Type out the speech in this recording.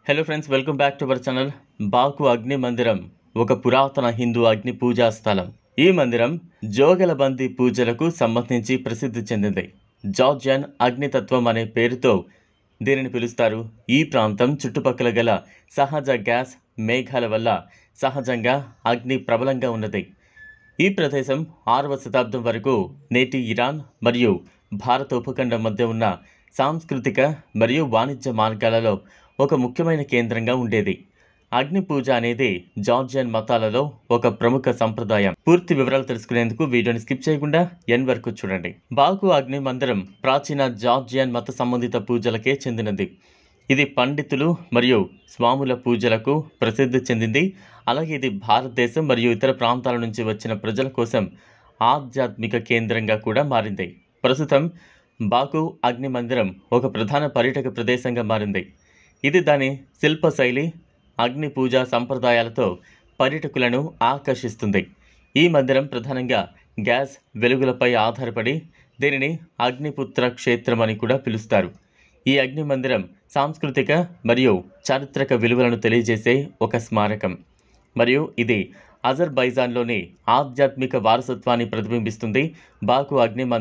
Hello friends, welcome back to our channel. Baku అగ్ని మందిరం ఒక పురాతన హిందూ అగ్ని పూజా స్థలం. ఈ మందిరం జోగలబందీ పూజలకు సంబంధించి ప్రసిద్ధి చెందింది. జార్జియన్ అగ్నితత్వం అనే పేరుతో దీనిని పిలుస్తారు. ఈ ప్రాంతం చుట్టుపక్కల గల సహజ గ్యాస్ మేఘాల వల్ల సహజంగా అగ్ని ప్రబలంగా ఉన్నది. ఈ ప్రదేశం 6వ శతాబ్దం వరకు నేటి ఇరాన్ మరియు భారత ఉపఖండం మధ్య ఉన్న సాంస్కృతిక మరియు వాణిజ్య మార్గాలలో ఒక ముఖ్యమైన కేంద్రంగా ఉండేది. అగ్ని పూజ అనేది జార్జియన్ మతాలలో ఒక ప్రముఖ సంప్రదాయం. పూర్తి వివరాలు తెలుసుకునేందుకు వీడియోని స్కిప్ చేయకుండా ఎండ్ వరకు చూడండి. బాకు అగ్ని మందిరం ప్రాచీన జార్జియన్ మత సంబంధిత పూజలకే చెందినది. ఇది పండితులు మరియు స్వాముల పూజలకు ప్రసిద్ధి చెందింది. అలాగే ఇది భారతదేశం మరియు ఇతర ప్రాంతాల నుంచి వచ్చిన ప్రజల కోసం ఆధ్యాత్మిక కేంద్రంగా కూడా మారింది. ప్రస్తుతం బాకు అగ్ని మందిరం ఒక ప్రధాన పర్యాటక ప్రదేశంగా మారింది. ఇది దాని శిల్పశైలి, అగ్ని పూజా సంప్రదాయాలతో పర్యాటకులను ఆకర్షిస్తుంది. ఈ మందిరం ప్రధానంగా గ్యాస్ వెలుగులపై ఆధారపడి దీనిని అగ్నిపుత్ర క్షేత్రం అని కూడా పిలుస్తారు. ఈ అగ్ని మందిరం సాంస్కృతిక మరియు చారిత్రక విలువలను తెలియజేసే ఒక స్మారకం మరియు ఇది అజర్బైజాన్లోని ఆధ్యాత్మిక వారసత్వాన్ని ప్రతిబింబిస్తుంది. బాకు అగ్ని